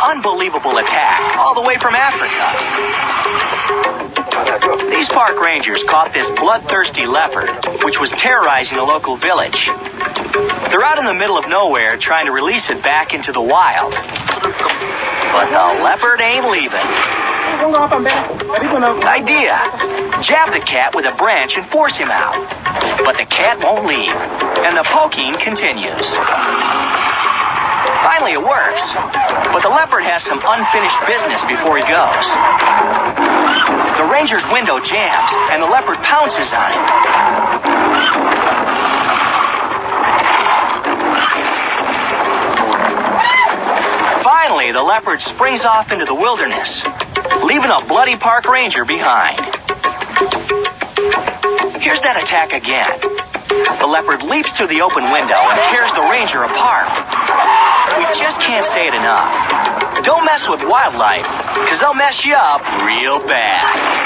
unbelievable attack all the way from Africa. These park rangers caught this bloodthirsty leopard, which was terrorizing a local village. They're out in the middle of nowhere trying to release it back into the wild. But the leopard ain't leaving. Idea: jab the cat with a branch and force him out. But the cat won't leave, and the poking continues. Finally, it works. But the leopard has some unfinished business before he goes. The ranger's window jams, and the leopard pounces on it. Finally, the leopard springs off into the wilderness, leaving a bloody park ranger behind. Here's that attack again. The leopard leaps through the open window and tears the ranger apart. We just can't say it enough. Don't mess with wildlife, because they'll mess you up real bad.